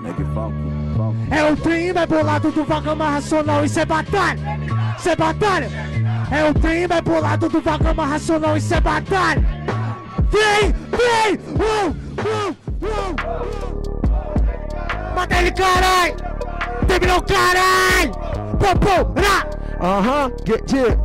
É o trem mais bolado do Vagama Racional, isso é batalha! Isso é batalha! É o trem mais bolado do Vagama Racional, isso é batalha! Vem! Mata ele, carai! Terminou, carai! Pô, rá! Get it,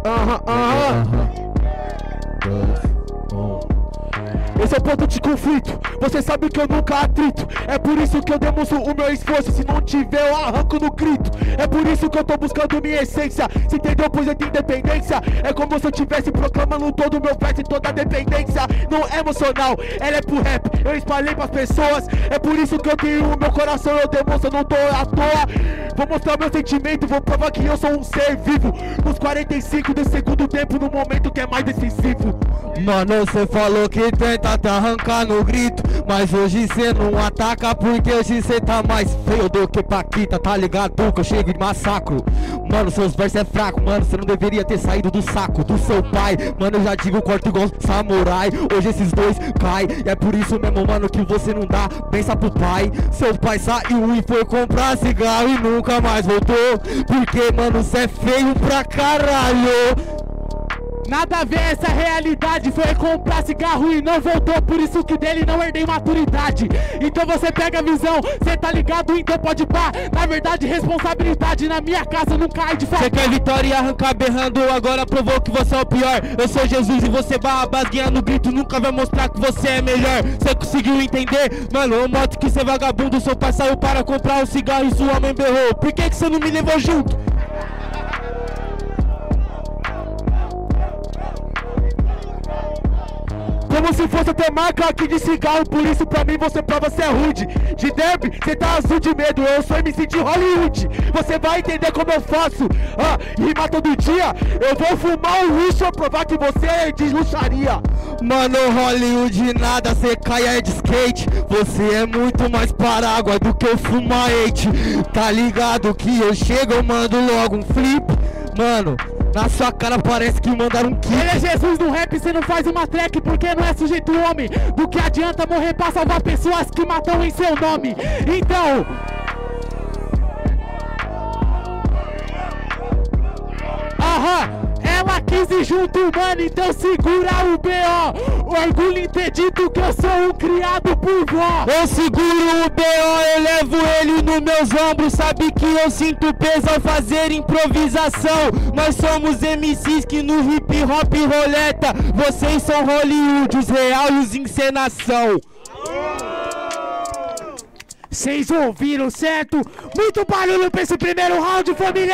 Esse é o ponto de conflito, você sabe que eu nunca atrito. É por isso que eu demonstro o meu esforço, se não tiver eu arranco no grito. É por isso que eu tô buscando minha essência, se entendeu? Pois eu tenho independência. É como se eu tivesse proclamando todo o meu verso e toda a dependência. Não é emocional, ela é pro rap, eu espalhei pras pessoas. É por isso que eu tenho o meu coração, eu demonstro, eu não tô à toa. Vou mostrar meu sentimento, vou provar que eu sou um ser vivo. Nos 45 do segundo tempo, no momento que é mais decisivo. Mano, cê falou que tenta te arrancar no grito, mas hoje cê não ataca porque hoje cê tá mais feio do que Paquita, tá ligado? Que eu chego de massacro. Mano, seus versos é fraco, mano, cê não deveria ter saído do saco do seu pai. Mano, eu já digo, corto igual samurai. Hoje esses dois caem, e é por isso mesmo, mano, que você não dá, pensa pro pai. Seu pai saiu e foi comprar cigarro e nunca mais voltou, porque, mano, cê é feio pra caralho. Nada a ver essa realidade, foi comprar cigarro e não voltou, por isso que dele não herdei maturidade. Então você pega a visão, cê tá ligado, então pode pá. Na verdade responsabilidade na minha casa não cai de fato. Cê quer vitória e arrancar berrando, agora provou que você é o pior. Eu sou Jesus e você barra basguinha no grito, nunca vai mostrar que você é melhor. Cê conseguiu entender? Mano, o modo que cê é vagabundo, seu pai saiu para comprar um cigarro e sua mãe berrou. Por que cê não me levou junto? Como se fosse até marca aqui de cigarro, por isso pra mim você prova ser rude. De derby, cê tá azul de medo, eu sou MC de Hollywood. Você vai entender como eu faço, rima todo dia. Eu vou fumar um luxo pra provar que você é de luxaria. Mano, Hollywood nada, cê caia de skate. Você é muito mais parágua do que eu fumate. Tá ligado que eu chego, eu mando logo um flip. Mano, na sua cara parece que mandaram um kick. Ele é Jesus no rap, cê não faz uma track porque não é sujeito homem. Do que adianta morrer pra salvar pessoas que matam em seu nome. Então... ela quis ir junto, mano, então segura o B.O. Orgulho em ter dito que eu sou um criado por vó. Eu seguro o B.O., eu levo ele nos meus ombros. Sabe que eu sinto peso ao fazer improvisação. Nós somos MCs que no hip hop roleta. Vocês são Hollywood, os real e os encenação. Vocês ouviram, certo? Muito barulho pra esse primeiro round, família!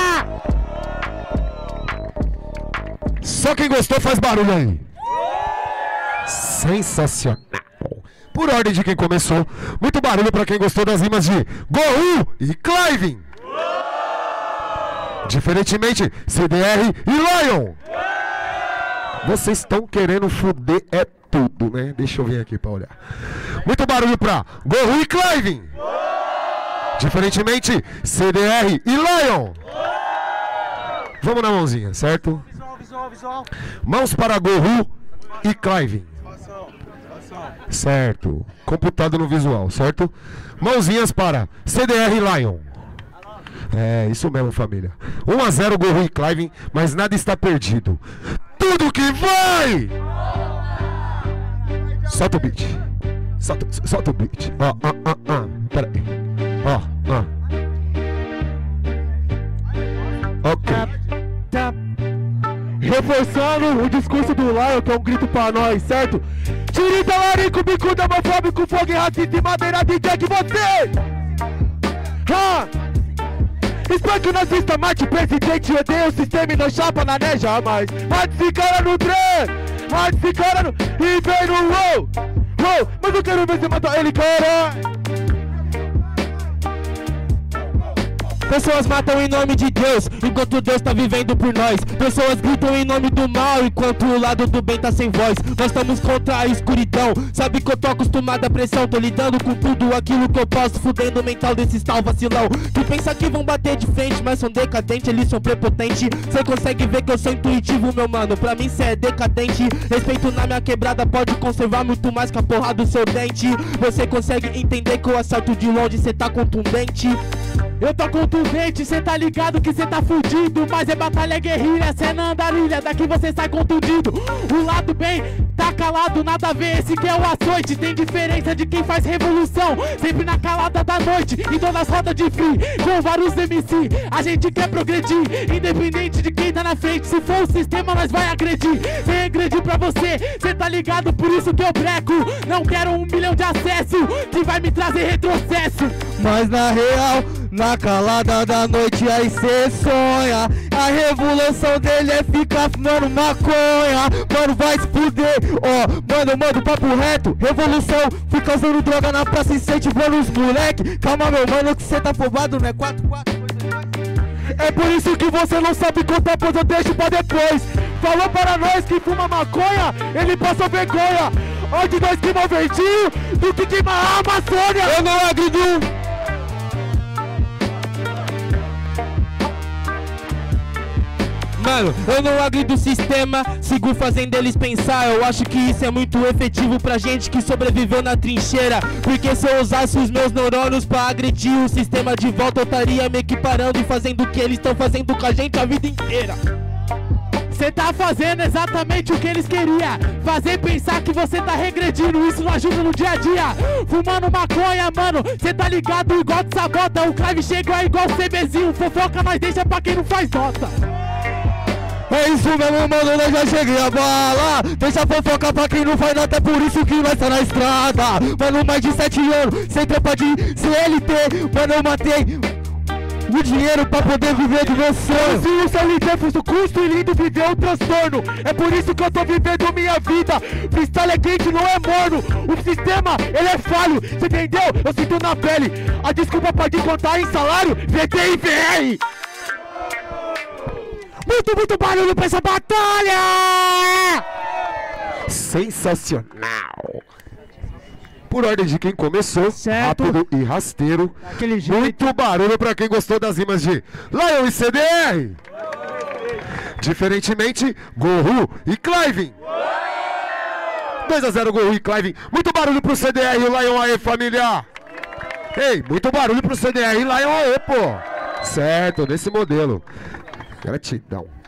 Só quem gostou faz barulho aí. Sensacional. Por ordem de quem começou, muito barulho pra quem gostou das rimas de Gohu e Clive. Diferentemente, CDR e Lion. Vocês estão querendo foder é tudo, né? Deixa eu vir aqui pra olhar. Muito barulho pra Gohu e Clive. Diferentemente, CDR e Lion. Vamos na mãozinha, certo? Visual. Mãos para Gohu e Clive. Certo. Computado no visual, certo? Mãozinhas para CDR e Lion. É, isso mesmo, família. 1-0 Gohu e Clive, mas nada está perdido. Tudo que vai! Solta o beat. Solta o beat. Pera aí. Ok. Reforçando o discurso do Lion, que é um grito pra nós, certo? Tirita, larico, bicuda, homofóbico, fogo e racista e madeira de Jack, você! Espanque nazista, mate presidente, odeia o sistema e não chapa na né jamais. Mate esse cara no trem, mate esse cara no... E vem no wow, mas eu quero ver você matar ele, cara. Pessoas matam em nome de Deus, enquanto Deus tá vivendo por nós. Pessoas gritam em nome do mal, enquanto o lado do bem tá sem voz. Nós estamos contra a escuridão, sabe que eu tô acostumado à pressão. Tô lidando com tudo aquilo que eu posso, fudendo o mental desses tal vacilão que pensa que vão bater de frente, mas são decadentes, eles são prepotentes. Cê consegue ver que eu sou intuitivo, meu mano, pra mim cê é decadente. Respeito na minha quebrada pode conservar muito mais que a porra do seu dente. Você consegue entender que eu assalto de longe, cê tá contundente. Eu tô contundente, cê tá ligado que cê tá fudido. Mas é batalha guerrilha, cê não andarilha, daqui você sai contundido. O lado bem tá calado, nada a ver, esse que é o açoite. Tem diferença de quem faz revolução, sempre na calada da noite, em todas as rodas de free, com vários MC. A gente quer progredir, independente de quem tá na frente. Se for o sistema, nós vai agredir. Sem agredir pra você, cê tá ligado, por isso que eu breco. Não quero 1 milhão de acesso, que vai me trazer retrocesso. Mas na real, na calada da noite aí cê sonha. A revolução dele é ficar fumando maconha. Mano, vai se fuder, ó, mano, manda papo reto. Revolução, fica usando droga na praça, incentivando os moleque. Calma, meu mano, que cê tá afobado, né? 4-4. É por isso que você não sabe contar, pois eu deixo pra depois. Falou para nós que fuma maconha, ele passa vergonha. Onde nós queima o verdinho, do que queima a Amazônia. Eu não agrido. Mano, eu não agrido o sistema, sigo fazendo eles pensar. Eu acho que isso é muito efetivo pra gente que sobreviveu na trincheira. Porque se eu usasse os meus neurônios pra agredir o sistema de volta, eu estaria me equiparando e fazendo o que eles estão fazendo com a gente a vida inteira. Cê tá fazendo exatamente o que eles queriam, fazer pensar que você tá regredindo, isso não ajuda no dia a dia. Fumando maconha, mano, cê tá ligado igual de sabota. O Clive chega igual o CBzinho, fofoca nós deixa pra quem não faz nota. É isso mesmo, mano, eu já cheguei a bala. Deixa fofoca pra quem não faz nada, é por isso que nós tá na estrada. Mano, mais de 7 anos, sem tropa de CLT. Mano, eu matei o dinheiro pra poder viver do meu sonho. Se o CLT fosse o custo e lindo viver um transtorno. É por isso que eu tô vivendo minha vida. Freestyle é quente, não é morno. O sistema, ele é falho, cê entendeu? Eu sinto na pele. A desculpa pode contar em salário, VT e VR. Muito barulho pra essa batalha! Sensacional! Por ordem de quem começou, certo, rápido e rasteiro. Aquele jeito. Muito barulho pra quem gostou das rimas de Lion e CDR. Diferentemente, Gorru e Clive. 2-0 Gorru e Clive. Muito barulho pro CDR e o Lion aí, família. Ei, muito barulho pro CDR e Lion aí, pô. Certo, nesse modelo. Gratidão.